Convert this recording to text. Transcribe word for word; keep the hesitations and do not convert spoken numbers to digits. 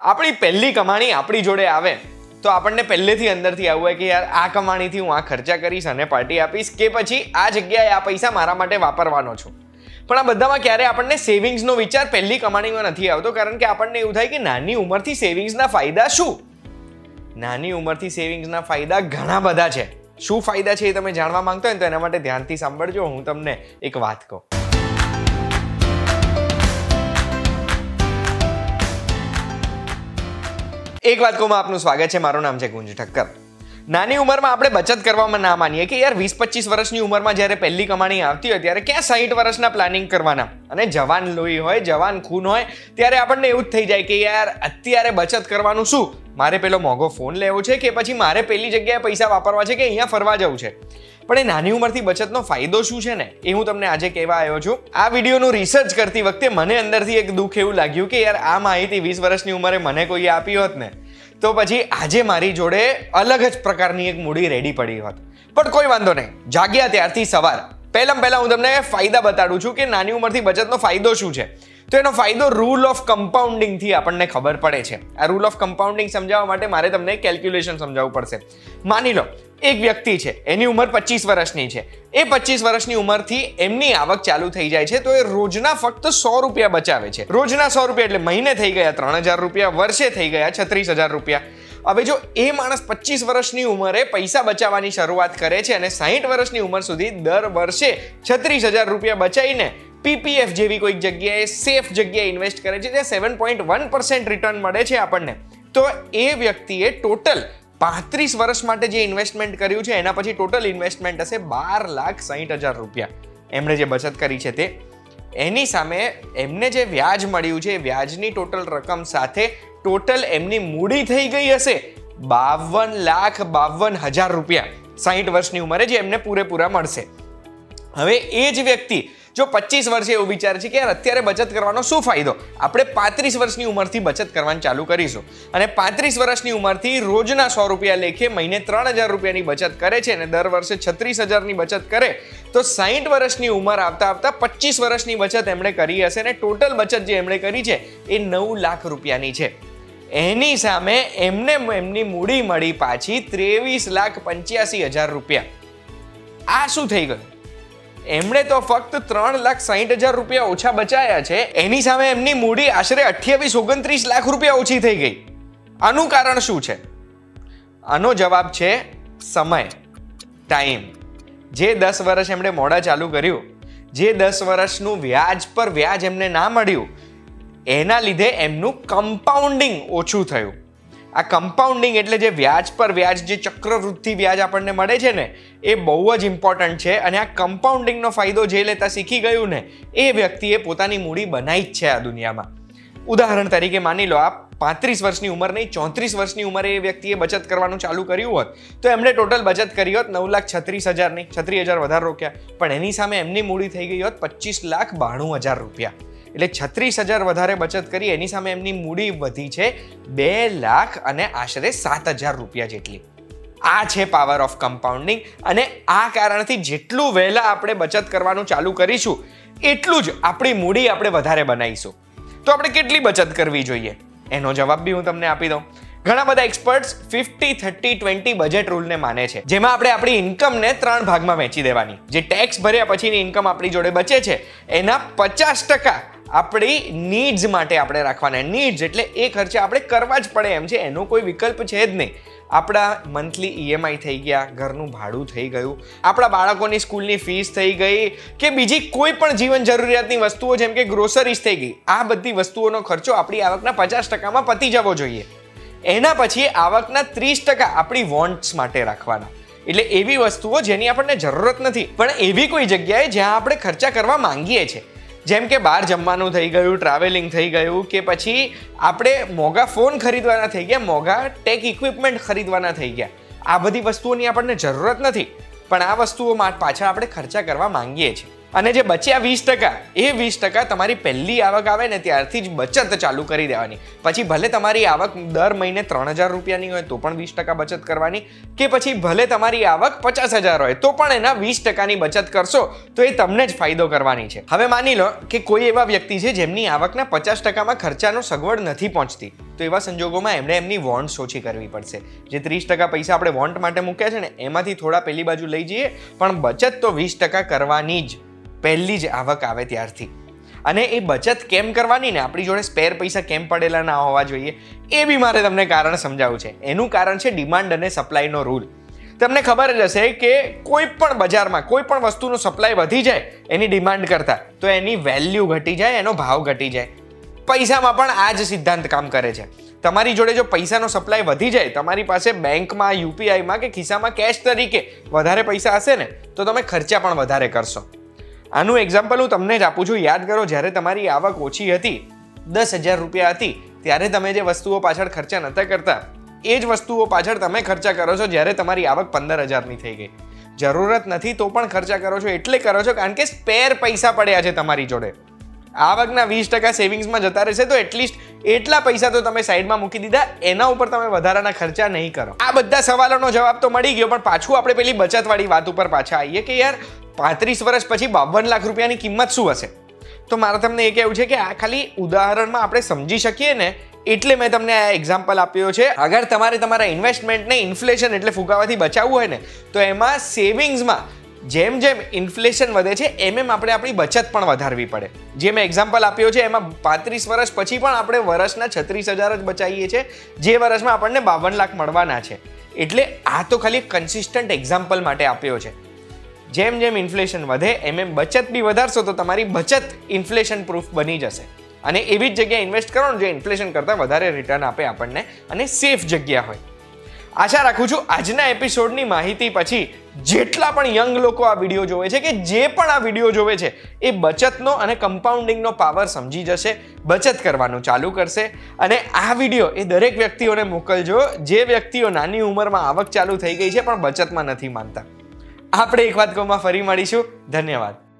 આપણી પહેલી કમાણી આપણી જોડે આવે તો આપણને પહેલેથી અંદરથી આવું હોય કે યાર આ કમાણીથી હું આ ખર્ચા કરીશ અને પાર્ટી આપીશ કે પછી આ જગ્યાએ આ પૈસા મારા માટે વાપરવાનો છું. પણ આ બધામાં ક્યારે આપણને સેવિંગ્સનો વિચાર પહેલી કમાણીમાં નથી આવતો, કારણ કે આપણને એવું થાય કે નાની ઉંમરથી સેવિંગ્સના ફાયદા શું? નાની ઉંમરથી સેવિંગ્સના ફાયદા ઘણા બધા છે. શું ફાયદા છે એ તમે જાણવા માંગતો હોય ને તો એના માટે ધ્યાનથી સાંભળજો. હું તમને એક વાત કહું. એક વાત કહું, આપનું સ્વાગત છે. મારું નામ છે ગુંજ ઠક્કર. નાની ઉંમરમાં આપણે બચત કરવામાં ના માનીએ કે યાર વીસ પચીસ વર્ષની ઉંમરમાં જ્યારે પહેલી કમાણી આવતી હોય ત્યારે ક્યાં સાઠ વર્ષના પ્લાનિંગ કરવાના, અને જવાન લોહી હોય, જવાન ખૂન હોય ત્યારે આપણને એવું જ થઈ જાય કે યાર અત્યારે બચત કરવાનું શું, મારે પેલો મોંઘો ફોન લેવો છે કે પછી મારે પેલી જગ્યાએ પૈસા વાપરવા છે કે અહીંયા ફરવા જવું છે. પણ એ નાની ઉંમરથી બચતનો ફાયદો શું છે ને એ હું તમને આજે કહેવા આવ્યો છું. આ વિડીયોનું રિસર્ચ કરતી વખતે મને અંદરથી એક દુઃખ એવું લાગ્યું કે યાર આ માહિતી વીસ વર્ષની ઉંમરે મને કોઈએ આપી હોત ને તો પછી આજે મારી જોડે અલગ જ પ્રકારની એક મૂડી રેડી પડી હોત. પણ કોઈ વાંધો નહીં, જાગ્યા ત્યારથી સવાર. પહેલાં પહેલાં હું તમને ફાયદા બતાડું છું કે નાની ઉંમરથી બચતનો ફાયદો શું છે. તો એનો ફાયદો રૂલ ઓફ કમ્પાઉન્ડિંગથી આપણને ખબર પડે છે. આ રૂલ ઓફ કમ્પાઉન્ડિંગ સમજાવવા માટે મારે તમને કેલ્ક્યુલેશન સમજાવવું પડશે. માની લો એક વ્યક્તિ છે, એની ઉંમર પચીસ વર્ષની છે. એ પચીસ વર્ષની ઉંમરથી એમની આવક ચાલુ થઈ જાય છે તો એ રોજના ફક્ત સો રૂપિયા બચાવે છે. રોજના સો રૂપિયા એટલે મહિને થઈ ગયા ત્રણ હજાર રૂપિયા, વર્ષે થઈ ગયા છત્રીસ હજાર રૂપિયા. હવે જો એ માણસ પચીસ વર્ષની ઉંમરે પૈસા બચાવવાની શરૂઆત કરે છે અને સાહીઠ વર્ષની ઉંમર સુધી દર વર્ષે છત્રીસ હજાર રૂપિયા બચાવીને પીપીએફ જેવી કોઈક જગ્યાએ સેફ જગ્યાએ ઇન્વેસ્ટ કરે છે જ્યાં seven point one percent return મળે છે આપણને, તો એ વ્યક્તિએ ટોટલ પાંત્રીસ વર્ષ માટે જે ઇન્વેસ્ટમેન્ટ કર્યું છે એના પછી ટોટલ ઇન્વેસ્ટમેન્ટ હશે બાર લાખ સાહીઠ હજાર રૂપિયા. એમણે જે બચત કરી છે તે, એની સામે એમને જે વ્યાજ મળ્યું છે વ્યાજની ટોટલ રકમ સાથે ટોટલ એમની મૂડી થઈ ગઈ હશે બાવન લાખ બાવન હજાર રૂપિયા સાહીઠ વર્ષની ઉંમરે, જે એમને પૂરેપૂરા મળશે. હવે એ જ વ્યક્તિ જો પચીસ વર્ષે એવું વિચારે છે કે યાર અત્યારે બચત કરવાનો શું ફાયદો, આપણે પાંત્રીસ વર્ષની ઉંમરથી બચત કરવાનું ચાલુ કરીશું અને પાંત્રીસ વર્ષની ઉંમરથી રોજના સો રૂપિયા લેખે મહિને ત્રણ હજાર રૂપિયાની બચત કરે છે અને દર વર્ષે છત્રીસ હજારની બચત કરે તો સાહીઠ વર્ષની ઉંમર આવતા આવતા પચીસ વર્ષની બચત એમણે કરી હશે અને ટોટલ બચત જે એમણે કરી છે એ નવ લાખ રૂપિયાની છે. એની સામે એમને એમની મૂડી મળી પાછી ત્રેવીસ લાખ પંચ્યાસી હજાર રૂપિયા. આ શું થઈ ગયું? એમણે તો ફક્ત ત્રણ લાખ સાહીઠ હજાર રૂપિયા ઓછા બચાયા છે, એની સામે એમની મૂડી આશરે અઠ્યાવીસ ઓગણત્રીસ લાખ રૂપિયા ઓછી થઈ ગઈ. આનું કારણ શું છે? આનો જવાબ છે સમય, ટાઈમ. જે દસ વર્ષ એમણે મોડા ચાલુ કર્યું, જે દસ વર્ષનું વ્યાજ પર વ્યાજ એમને ના મળ્યું, એના લીધે એમનું કમ્પાઉન્ડિંગ ઓછું થયું. આ કમ્પાઉન્ડિંગ એટલે જે વ્યાજ પર વ્યાજ, જે ચક્રવૃદ્ધિ વ્યાજ આપણને મળે છે ને એ બહુ જ ઇમ્પોર્ટન્ટ છે. અને આ કમ્પાઉન્ડિંગનો ફાયદો જે લેતા શીખી ગયું ને એ વ્યક્તિએ પોતાની મૂડી બનાવી જ છે આ દુનિયામાં. ઉદાહરણ તરીકે માની લો આપ પાંત્રીસ વર્ષની ઉંમર નહીં ચોત્રીસ વર્ષની ઉંમરે એ વ્યક્તિએ બચત કરવાનું ચાલુ કર્યું હોત તો એમણે ટોટલ બચત કરી હોત નવ લાખ છત્રીસ હજાર નહીં, છત્રીસ હજાર વધારે રોક્યા, પણ એની સામે એમની મૂડી થઈ ગઈ હોત પચીસ લાખ બાણું હજાર રૂપિયા. એટલે છત્રીસ હજાર વધારે બચત કરી, એની સામે એમની મૂડી વધી છે બે લાખ અને આશરે સાત હજાર રૂપિયા જેટલી. આ છે પાવર ઓફ કમ્પાઉન્ડિંગ. અને આ કારણથી જેટલું વહેલા આપણે બચત કરવાનું ચાલુ કરીશું એટલું જ આપણી મૂડી આપણે વધારે બનાવીશું. તો આપણે કેટલી બચત કરવી જોઈએ એનો જવાબ બી હું તમને આપી દઉં. ઘણા બધા experts fifty thirty twenty budget રૂલને માને છે, જેમાં આપણે આપણી ઇન્કમને ત્રણ ભાગમાં વહેંચી દેવાની. જે ટેક્સ ભર્યા પછીની ઇન્કમ આપણી જોડે બચે છે એના પચાસ ટકા આપણી નીડ્સ માટે આપણે રાખવાના. નીડ્સ એટલે એ ખર્ચે આપણે કરવા જ પડે એમ છે, એનો કોઈ વિકલ્પ છે જ નહીં. આપણા મંથલી ઈએમઆઈ થઈ ગયા, ઘરનું ભાડું થઈ ગયું, આપણા બાળકોની સ્કૂલની ફીસ થઈ ગઈ કે બીજી કોઈ પણ જીવન જરૂરિયાતની વસ્તુઓ જેમ કે ગ્રોસરીઝ થઈ ગઈ, આ બધી વસ્તુઓનો ખર્ચો આપણી આવકના પચાસ ટકામાં પતી જવો જોઈએ. એના પછી આવકના ત્રીસ ટકા આપણી વોન્ટ્સ માટે રાખવાના. એટલે એવી વસ્તુઓ જેની આપણને જરૂરત નથી પણ એવી કોઈ જગ્યાએ જ્યાં આપણે ખર્ચા કરવા માંગીએ છીએ, જેમ કે બહાર જમવાનું થઈ ગયું, ટ્રાવેલિંગ થઈ ગયું, કે પછી આપણે મોંઘા ફોન ખરીદવાના થઈ ગયા, મોંઘા ટેક ઇક્વિપમેન્ટ ખરીદવાના થઈ ગયા. આ બધી વસ્તુઓની આપણને જરૂરત નથી પણ આ વસ્તુઓ પાછળ આપણે ખર્ચા કરવા માંગીએ છીએ. અને જે બચ્યા વીસ ટકા એ વીસ ટકા તમારી પહેલી આવક આવે ને ત્યારથી જ બચત ચાલુ કરી દેવાની. પછી ભલે તમારી આવક દર મહિને ત્રણ હજાર રૂપિયાની હોય તો પણ વીસ ટકા બચત કરવાની, કે પછી ભલે તમારી આવક પચાસ હજાર હોય તો પણ એના વીસ ટકાની બચત કરશો તો એ તમને જ ફાયદો કરવાની છે. હવે માની લો કે કોઈ એવા વ્યક્તિ છે જેમની આવકના પચાસ ટકામાં ખર્ચાનો સગવડ નથી પહોંચતી, તો એવા સંજોગોમાં એમણે એમની વોન્ટ્સ ઓછી કરવી પડશે. જે ત્રીસ ટકા પૈસા આપણે વોન્ટ માટે મૂક્યા છે ને એમાંથી થોડા પેલી બાજુ લઈ જઈએ, પણ બચત તો વીસ ટકા કરવાની જ પહેલી જ આવક આવે ત્યારથી. અને એ બચત કેમ કરવાની ને આપણી જોડે સ્પેર પૈસા કેમ પડેલા ના હોવા જોઈએ એ બી મારે તમને કારણ સમજાવવું છે. એનું કારણ છે ડિમાન્ડ અને સપ્લાયનો રૂલ. તમને ખબર જ હશે કે કોઈ પણ બજારમાં કોઈ પણ વસ્તુનો સપ્લાય વધી જાય એની ડિમાન્ડ કરતા તો એની વેલ્યુ ઘટી જાય, એનો ભાવ ઘટી જાય. પૈસામાં પણ આ જ સિદ્ધાંત કામ કરે છે. તમારી જોડે જો પૈસાનો સપ્લાય વધી જાય, તમારી પાસે બેંકમાં, યુપીઆઈમાં કે ખિસ્સામાં કેશ તરીકે વધારે પૈસા હશે ને તો તમે ખર્ચા પણ વધારે કરશો. આનું એક્ઝામ્પલ હું તમને જ આપું છું. યાદ કરો, જ્યારે તમારી આવક ઓછી હતી, દસ હજાર રૂપિયા હતી, ત્યારે તમે જે વસ્તુઓ પાછળ ખર્ચા નહોતા કરતા એ જ વસ્તુઓ પાછળ તમે ખર્ચા કરો છો જ્યારે તમારી આવક પંદર હજારની થઈ ગઈ. જરૂરત નથી તો પણ ખર્ચા કરો છો, એટલે કરો છો કારણ કે સ્પેર પૈસા પડ્યા છે તમારી જોડે. આવકના વીસ ટકા સેવિંગ્સમાં જતા રહેશે તો એટલીસ્ટ એટલા પૈસા તો તમે સાઈડમાં મૂકી દીધા, એના ઉપર તમે વધારાના ખર્ચા નહીં કરો. આ બધા સવાલોનો જવાબ તો મળી ગયો, પણ પાછું આપણે પેલી બચતવાળી વાત ઉપર પાછા આવીએ કે યાર પાંત્રીસ વર્ષ પછી બાવન લાખ રૂપિયાની કિંમત શું હશે? તો મારે તમને એ કહેવું છે કે આ ખાલી ઉદાહરણમાં આપણે સમજી શકીએ ને એટલે મેં તમને આ એક્ઝામ્પલ આપ્યો છે. અગર તમારે તમારા ઇન્વેસ્ટમેન્ટને ઇન્ફ્લેશન એટલે ફુગાવાથી બચાવવું હોય ને તો એમાં સેવિંગ્સમાં જેમ જેમ ઇન્ફ્લેશન વધે છે એમ એમ આપણે આપણી બચત પણ વધારવી પડે. જે મેં એક્ઝામ્પલ આપ્યો છે એમાં પાંત્રીસ વર્ષ પછી પણ આપણે વર્ષના છત્રીસ હજાર જ બચાવીએ છીએ, જે વર્ષમાં આપણને બાવન લાખ મળવાના છે. એટલે આ તો ખાલી કન્સિસ્ટન્ટ એક્ઝામ્પલ માટે આપ્યો છે. જેમ જેમ ઇન્ફ્લેશન વધે એમ એમ બચત બી વધારશો તો તમારી બચત ઇન્ફ્લેશન પ્રૂફ બની જશે. અને એવી જ જગ્યાએ ઇન્વેસ્ટ કરો જે ઇન્ફ્લેશન કરતાં વધારે રિટર્ન આપે આપણને અને સેફ જગ્યા હોય. આશા રાખું છું આજના એપિસોડની માહિતી પછી જેટલા પણ યંગ લોકો આ વિડીયો જોવે છે કે જે પણ આ વિડીયો જોવે છે એ બચતનો અને કમ્પાઉન્ડિંગનો પાવર સમજી જશે, બચત કરવાનું ચાલુ કરશે. અને આ વિડીયો એ દરેક વ્યક્તિઓને મોકલજો જે વ્યક્તિઓ નાની ઉંમરમાં આવક ચાલુ થઈ ગઈ છે પણ બચતમાં નથી માનતા. આપણે એક વાત કોમાં ફરી મળીશું. ધન્યવાદ.